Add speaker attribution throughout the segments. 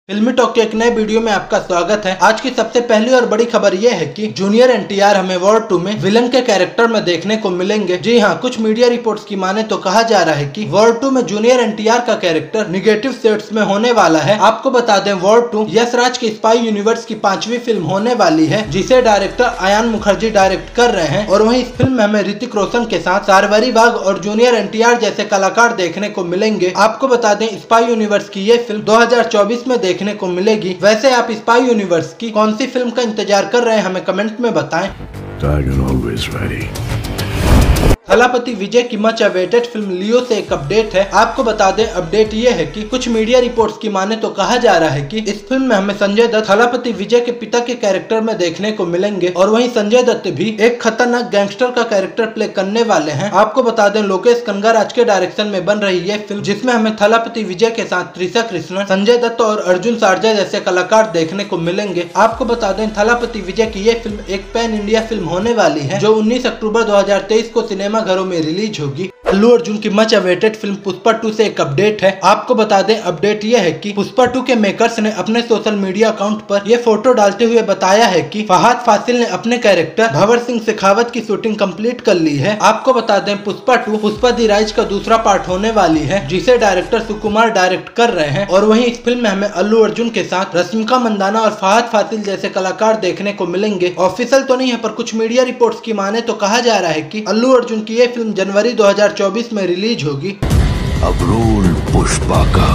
Speaker 1: फिल्मी टॉक के एक नए वीडियो में आपका स्वागत है। आज की सबसे पहली और बड़ी खबर यह है कि जूनियर एनटीआर हमें वॉर 2 में विलन के कैरेक्टर में देखने को मिलेंगे। जी हां, कुछ मीडिया रिपोर्ट्स की माने तो कहा जा रहा है कि वॉर 2 में जूनियर एनटीआर का कैरेक्टर निगेटिव शेड्स में होने वाला है। आपको बता दें, वॉर 2 यश राज की स्पाई यूनिवर्स की 5वीं फिल्म होने वाली है, जिसे डायरेक्टर अयान मुखर्जी डायरेक्ट कर रहे हैं। और वहीं इस फिल्म में हमें ऋतिक रोशन के साथ शार्वरी बाग और जूनियर एनटीआर जैसे कलाकार देखने को मिलेंगे। आपको बता दें, स्पाई यूनिवर्स की ये फिल्म 2024 में देखने को मिलेगी। वैसे आप स्पाई यूनिवर्स की कौन सी फिल्म का इंतजार कर रहे हैं, हमें कमेंट में बताएं। थलापति विजय की मच अवेटेड फिल्म लियो से एक अपडेट है। आपको बता दें, अपडेट ये है कि कुछ मीडिया रिपोर्ट्स की माने तो कहा जा रहा है कि इस फिल्म में हमें संजय दत्त थलापति विजय के पिता के कैरेक्टर में देखने को मिलेंगे। और वहीं संजय दत्त भी एक खतरनाक गैंगस्टर का कैरेक्टर प्ले करने वाले हैं। आपको बता दें, लोकेश कनगराज के डायरेक्शन में बन रही ये फिल्म, जिसमें हमें थलापति विजय के साथ त्रिशा कृष्णन, संजय दत्त और अर्जुन सार्जा जैसे कलाकार देखने को मिलेंगे। आपको बता दें, थलापति विजय की ये फिल्म एक पैन इंडिया फिल्म होने वाली है, जो 19 अक्टूबर 2023 को सिनेमा घरों में रिलीज होगी। अल्लू अर्जुन की मच अवेटेड फिल्म पुष्पा 2 से एक अपडेट है। आपको बता दें, अपडेट यह है कि पुष्पा 2 के मेकर्स ने अपने सोशल मीडिया अकाउंट पर यह फोटो डालते हुए बताया है कि फहद फासिल ने अपने कैरेक्टर भंवर सिंह शेखावत की शूटिंग कंप्लीट कर ली है। आपको बता दें, पुष्पा 2 पुष्पा दी राइज का दूसरा पार्ट होने वाली है, जिसे डायरेक्टर सुकुमार डायरेक्ट कर रहे हैं। और वहीं इस फिल्म में हमें अल्लू अर्जुन के साथ रश्मिका मंदाना और फहद फासिल जैसे कलाकार देखने को मिलेंगे। ऑफिशियल तो नहीं है, पर कुछ मीडिया रिपोर्ट्स की माने तो कहा जा रहा है कि अल्लू अर्जुन की ये फिल्म जनवरी 2024 में रिलीज होगी।
Speaker 2: अब रोल पुष्पा का।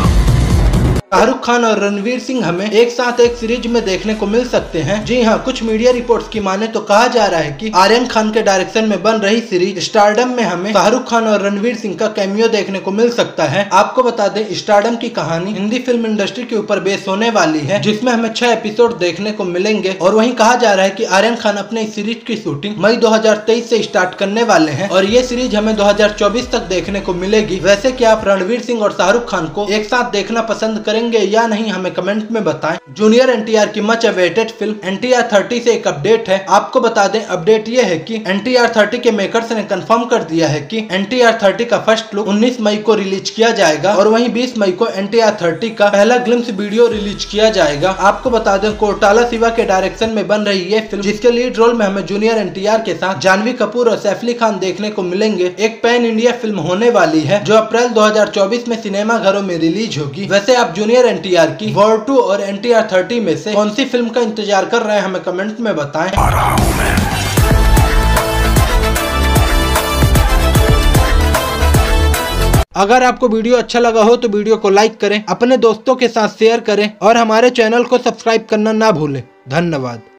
Speaker 1: शाहरुख खान और रणवीर सिंह हमें एक साथ एक सीरीज में देखने को मिल सकते हैं। जी हां, कुछ मीडिया रिपोर्ट्स की माने तो कहा जा रहा है कि आर्यन खान के डायरेक्शन में बन रही सीरीज स्टारडम में हमें शाहरुख खान और रणवीर सिंह का कैमियो देखने को मिल सकता है। आपको बता दें, स्टारडम की कहानी हिंदी फिल्म इंडस्ट्री के ऊपर बेस होने वाली है, जिसमें हमें 6 एपिसोड देखने को मिलेंगे। और वहीं कहा जा रहा है कि आर्यन खान अपने इस सीरीज की शूटिंग मई 2023 से स्टार्ट करने वाले हैं, और ये सीरीज हमें 2024 तक देखने को मिलेगी। वैसे क्या आप रणवीर सिंह और शाहरुख खान को एक साथ देखना पसंद करेंगे या नहीं, हमें कमेंट में बताएं। जूनियर एनटीआर की मच अवेटेड फिल्म एनटीआर 30 से एक अपडेट है। आपको बता दें, अपडेट ये है कि एनटीआर 30 के मेकर्स ने कंफर्म कर दिया है कि एनटीआर 30 का फर्स्ट लुक 19 मई को रिलीज किया जाएगा। और वहीं 20 मई को एनटीआर 30 का पहला ग्लिम्स वीडियो रिलीज किया जाएगा। आपको बता दें, कोटाला शिवा के डायरेक्शन में बन रही ये फिल्म, जिसके लीड रोल में हमें जूनियर एनटीआर के साथ जानवी कपूर और सैफ अली खान देखने को मिलेंगे। एक पैन इंडिया फिल्म होने वाली है, जो अप्रैल 2024 में सिनेमा घरों में रिलीज होगी। वैसे आप जूनियर एनटीआर की वॉर 2 और एनटीआर 30 में से कौन सी फिल्म का इंतजार कर रहे हैं, हमें कमेंट में बताएं। अगर आपको वीडियो अच्छा लगा हो तो वीडियो को लाइक करें, अपने दोस्तों के साथ शेयर करें और हमारे चैनल को सब्सक्राइब करना ना भूलें। धन्यवाद।